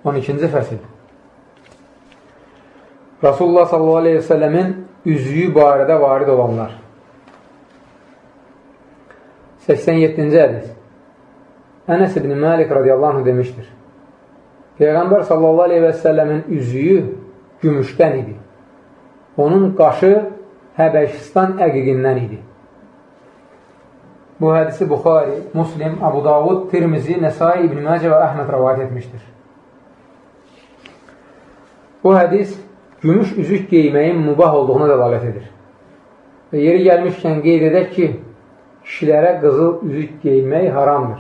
12-ci fəsil. Rasulullah sallallahu aleyhi ve sellemin üzüyü barədə varid olanlar. 87-ci hədis. Ənəs ibn Malik radiyallahu anh demişdir. Peyğəmbər sallallahu aleyhi ve sellemin üzüyü gümüşdən idi. Onun qaşı Həbəşistan əqiqindən idi. Bu hədisi Buxari, Muslim, Abu Davud, Tirmizi, Nəsai, İbn Məcə və Əhməd rəvayət etmişdir. Bu hədis gümüş üzük geyməyin mübah olduğuna dəlalət edir. Və yeri gəlmişkən qeyd edək ki, kişilərə qızıl üzük geymək haramdır.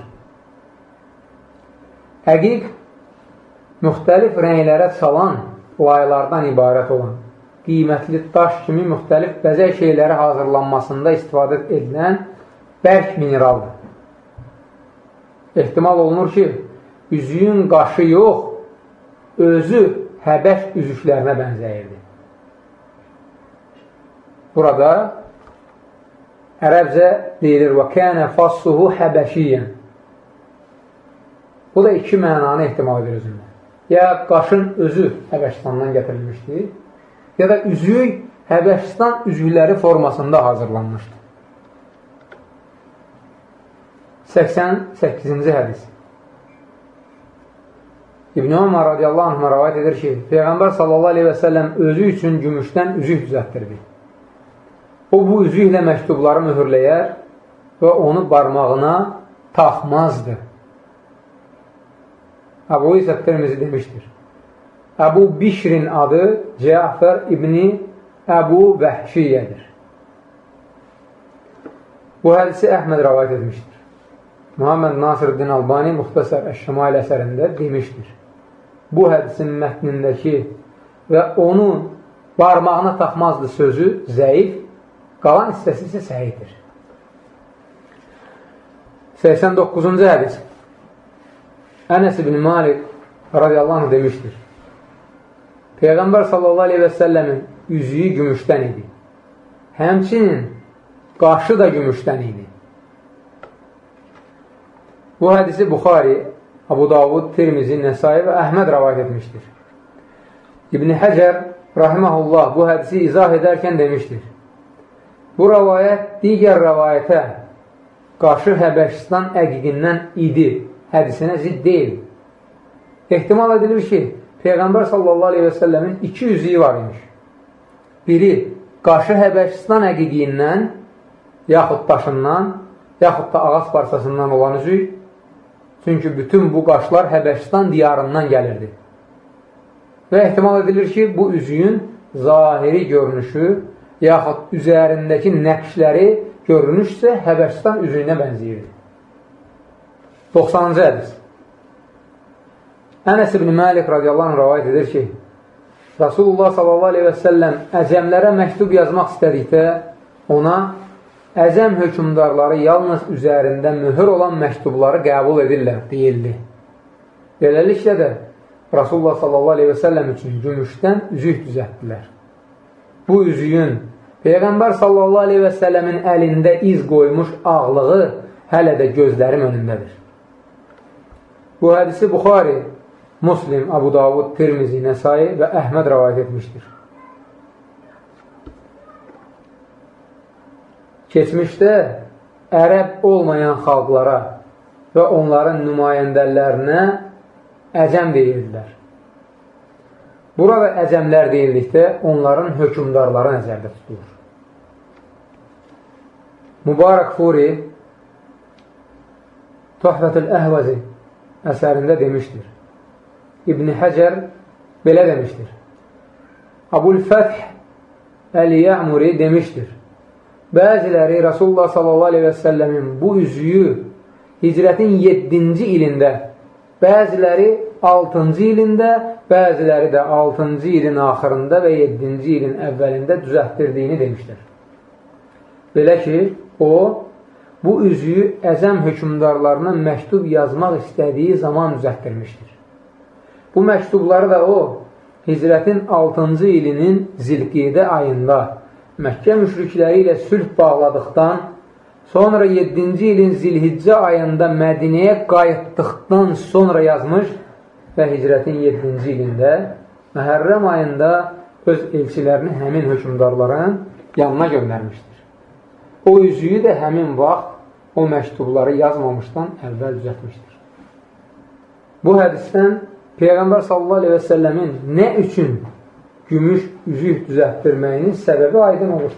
Əqiq, müxtəlif rənglərə çalan laylardan ibarət olan, qiymətli daş kimi müxtəlif bəzək şeyləri hazırlanmasında istifadə edilən bərk mineraldır. Ehtimal olunur ki, üzüyün qaşı yox, özü Həbəş üzüklərinə bənzəyirdi. Burada ərəbcə deyilir və kənə fassuhu həbəşiyyən. Bu da iki mənanı ehtimal edir özündə. Ya qaşın özü Həbəşistandan gətirilmişdir, ya da üzük Həbəşistan üzükləri formasında hazırlanmışdır. 88-ci hədis. İbn-i Ömər radiyallahu anhına rəvayət edir ki, Peyğəmbər sallallahu aleyhi və səlləm özü üçün gümüşdən üzük düzətdirdi. O, bu üzüklə məktubları mühürləyər və onu barmağına taxmazdı. Əbu İsa Tirmizi demişdir. Əbu Bişrin adı Cəfər ibn-i Əbu Vəhşiyyədir. Bu hədisi Əhməd rəvayət etmişdir. Muhammed Nasirüddin Albani Muxtasar Əş-Şəmail əsərində demişdir. Bu hədisin mətnindəki və onun barmağına taxmazdı sözü zəif, qalan hissəsi isə səhihdir. 89-cu hədis. Ənəs ibn Malik radiyallahu anh demişdir. Peyğəmbər sallallahu aleyhi və səlləmin üzüyü gümüşdən idi. Həmçinin qaşı da gümüşdən idi. Bu hədisi Buxari, Abu Davud, Tirmizi, Nəsai və Əhməd rəvayət etmişdir. İbn Həcər rahiməhullah bu hədisi izah edərkən demişdir. Bu rəvayət digər rəvayətə qaşı Həbəşistan əqiqindən idi hədisinə zidd deyil. Ehtimal edilir ki, Peyğəmbər sallallahu aleyhi və səlləmin iki üzüyü var imiş. Biri qaşı Həbəşistan əqiqindən, yaxud daşından, yaxud da ağac parçasından olan üzük. Çünki bütün bu qaşlar Həbəşistan diyarından gəlirdi. Və ehtimal edilir ki, bu üzüyün zahiri görünüşü, yaxud üzərindəki nəqşləri görünüşsə Həbəşistan üzüyünə bənzəyirdi. 90-cı hədis. Ənəs ibn Malik radiyallahu anh rəvayət edir ki, Rasulullah sallallahu aleyhi və səlləm əcəmlərə məktub yazmaq istədikdə ona əcəm hökümdarları yalnız üzərində mühür olan məktubları qəbul edirlər, deyildi. Beləliklə də Rasulullah sallallahu aleyhi və səlləm üçün gümüşdən üzük düzətdilər. Bu üzüyün Peyğəmbər sallallahu aleyhi və səlləmin əlində iz qoymuş ağlığı hələ də gözlərim önündədir. Bu hədisi Buxari, Muslim, Abu Davud, Tirmizi, Nəsai və Əhməd rəvayət etmişdir. Keçmişdə ərəb olmayan xalqlara və onların nümayəndələrinə əcəm deyildilər. Burada əcəmlər deyildikdə onların hökümdarları nəzərdə tutulur. Mübarək Furi Tuhfətül Əhvəzi əsərində demişdir. İbn Həcər belə demişdir. Abul-Fəth Əl-Yə'muri demişdir. Bəziləri Rasulullah sallallahu aleyhi və səlləmin bu üzüyü hicrətin 7-ci ilində, bəziləri 6-cı ilində, bəziləri də 6-cı ilin axırında və 7-ci ilin əvvəlində düzəltdirdiyini demişdir. Belə ki, o, bu üzüyü əcəm hökümdarlarına məktub yazmaq istədiyi zaman düzəltdirmişdir. Bu məktubları da o, hicrətin 6-cı ilinin Zilqidə ayında Məkkə müşrikləri ilə sülh bağladıqdan, sonra 7-ci ilin Zilhiccə ayında Mədinəyə qayıtdıqdan sonra yazmış və hicrətin 7-ci ilində Məhərrəm ayında öz elçilərini həmin hökmdarların yanına göndərmişdir. O üzüyü də həmin vaxt o məktubları yazmamışdan əvvəl düzətmişdir. Bu hədisdən Peyğəmbər sallallahu aleyhi və səlləmin nə üçün gümüş üzük düzətdirməyinin səbəbi aydın olur.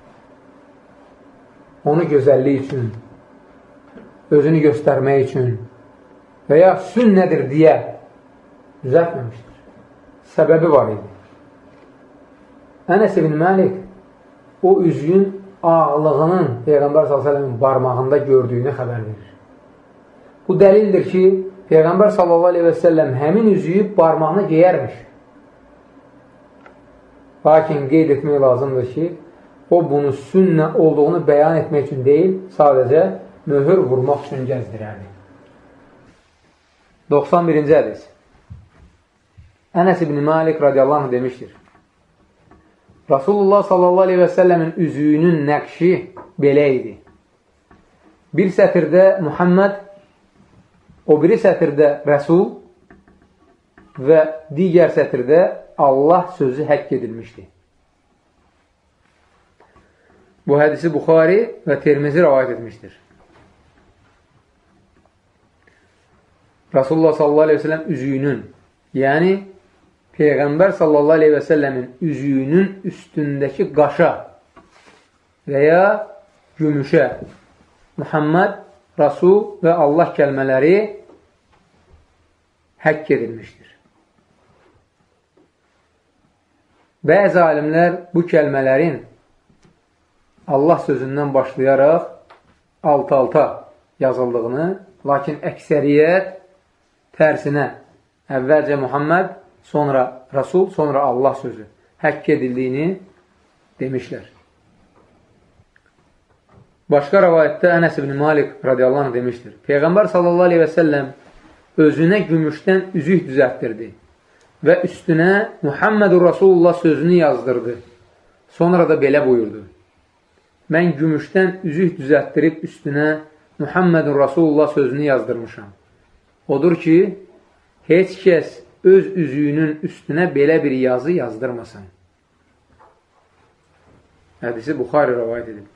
Onu gözəllik üçün, özünü göstərmək üçün və ya sünnədir deyə düzəltməmişdir. Səbəbi var idi. Ənəs ibn Məlik o üzüyün ağlığının Peyğəmbər s.ə.v-in barmağında gördüyünü xəbər verir. Bu dəlildir ki, Peyğəmbər s.ə.v həmin üzüyü barmağına geyərmiş. Lakin qeyd etmək lazımdır ki, o bunu sünnə olduğunu bəyan etmək üçün deyil, sadəcə möhür vurmaq üçün gəzdirərdi. 91-ci hədis. Ənəs ibn Malik radiyallahu anh demişdir. Rasulullah sallallahu aleyhi və səlləmin üzüyünün nəqşi belə idi. Bir sətirdə Muhammed, o biri sətirdə Rəsul və digər sətirdə Allah sözü həkk edilmişdi. Bu hədisi Buxari və Tirmizi rəvayət etmişdir. Rasulullah sallallahu aleyhi və səlləm üzüyünün, yəni Peyğəmbər sallallahu aleyhi və səlləmin üzüyünün üstündəki qaşa və ya gümüşə Muhammed, Rasul və Allah kəlmələri həkk edilmişdir. Bəzi alimlər bu kəlmələrin Allah sözündən başlayaraq alt-alta yazıldığını, lakin əksəriyyət tərsinə əvvəlcə Muhammed, sonra Rasul, sonra Allah sözü həkk edildiyini demişlər. Başqa rəvayətdə Ənəs ibn Malik radiyallahu anh demişdir. Peyğəmbər sallallahu aleyhi və səlləm özünə gümüşdən üzük düzəltdirdi və üstünə Muhammedur Rasulullah sözünü yazdırdı. Sonra da belə buyurdu. Mən gümüşdən üzük düzəltdirib üstünə Muhammedur Rasulullah sözünü yazdırmışam. Odur ki, heç kəs öz üzüyünün üstünə belə bir yazı yazdırmasın. Hədisi Buxari rəvayət edib.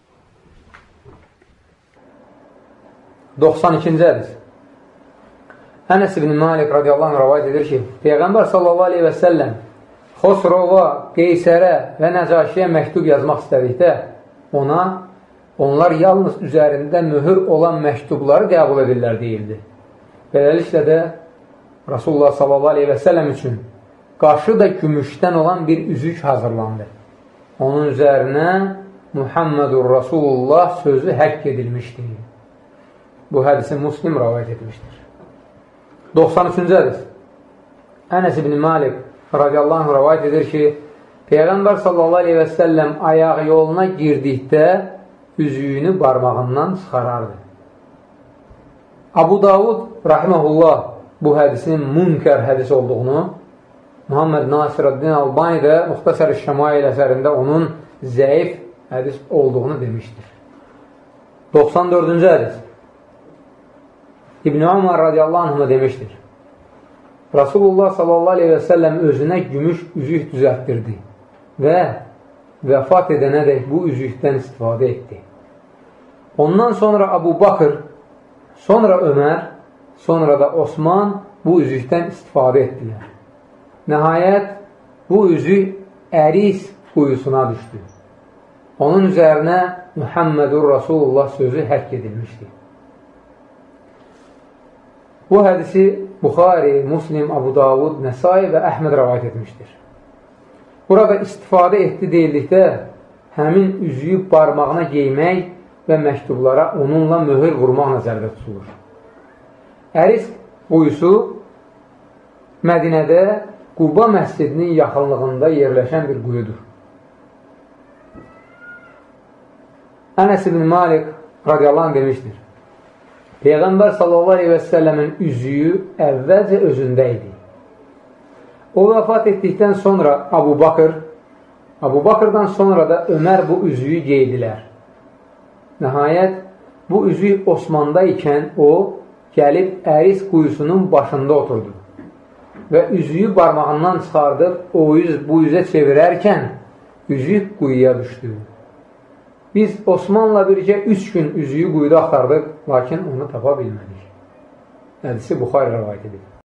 92-ci hədis. Ənəs ibn Malik radiyallahu anh rəvayət edir ki, Peyğəmbər sallallahu aleyhi və səlləm Xosrova, Qeysərə və Nəcaşiyə məktub yazmaq istədikdə onlar yalnız üzərində möhür olan məktubları qəbul edirlər deyildi. Beləliklə də Rasulullah sallallahu aleyhi və səlləm üçün qaşı da gümüşdən olan bir üzük hazırlandı. Onun üzərinə Muhammedur Rasulullah sözü həkk edilmişdir. Bu hədisi Muslim rəvayət etmişdir. 93-cü hədis. Ənəs ibn Malik radiyallahu anh rəvayət edir ki, Peyğəmbər sallallahu aleyhi və səlləm ayaq yoluna girdikdə üzüyünü barmağından çıxarardı. Abu Davud rahiməhullah bu hədisin münkər hədis olduğunu, Muhammed Nasiruddin Albani də Muxtasar-ı Şəmail əsərində onun zəif hədis olduğunu demişdir. 94-cü hədis. İbn Umar radiyallahu anh demişdir. Rasulullah sallallahu aleyhi və səlləm özünə gümüş üzük düzəltdirdi və vəfat edənədək bu üzükdən istifadə etdi. Ondan sonra Abu Bakır, sonra Ömər, sonra da Osman bu üzükdən istifadə etdilər. Nəhayət, bu üzük əris quyusuna düşdü. Onun üzərinə Muhammedur Rasulullah sözü həkk edilmişdi. Bu hədisi Buxari, Muslim, Abu Davud, Nəsai və Əhməd rəvayət etmişdir. Burada istifadə etdi deyildikdə həmin üzüyü barmağına geymək və məktublara onunla möhür vurmaq nəzərdə tutulur. Əris quyusu Mədinədə Quba məscidinin yaxınlığında yerləşən bir quyudur. Ənəs ibn Malik radiyallahu anh demişdir. Peyğəmbər sallallahu aleyhi və səlləmin üzüyü əvvəlcə özündə idi. O vəfat etdikdən sonra Abu Bakırdan sonra da Ömər bu üzüyü geydilər. Nəhayət, bu üzük Osmanda ikən o, gəlib əris quyusunun başında oturdu. və üzüyü barmağından çıxardıb o üz bu üzə çevirərkən üzük quyuya düşdü. Biz Osmanla birgə 3 gün üzüyü quyuda axtardıq, lakin onu tapa bilmədik. Hədisi Buxari rəvayət edir.